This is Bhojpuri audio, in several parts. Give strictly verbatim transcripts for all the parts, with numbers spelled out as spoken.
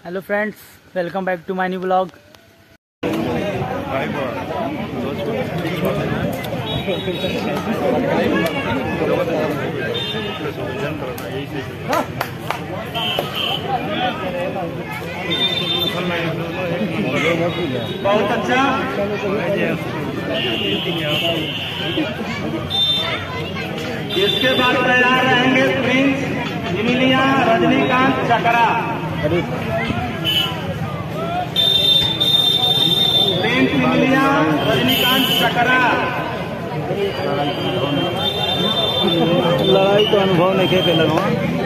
Hello friends, welcome back to my new blog. बहुत अच्छा। इसके बाद तैयार रहेंगे प्रिंस इमिलिया रजनीकांत चकरा। प्रिंस इमिलिया रजनीकांत चकरा। लड़ाई तो अनुभव नहीं के लगा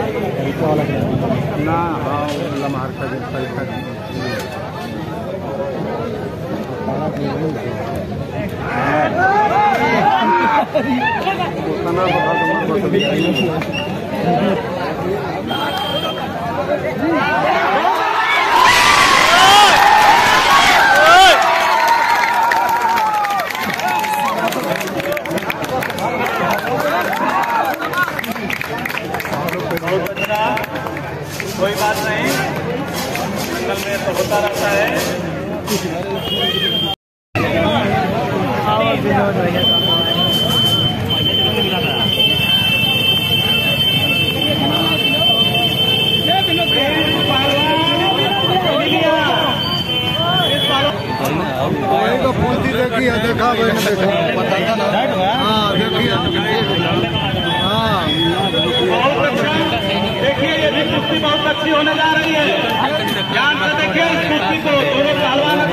ना। हाँ लम्हार का कोई बात नहीं, जंगल में तो होता रहता है। देखी है, देखा हाँ देखिए हाँ देखिए ये भी कुश्ती बहुत अच्छी होने जा रही है। ध्यान से देखिए इस कुश्ती को। दोनों पहलवान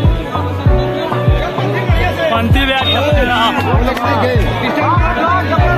पंथी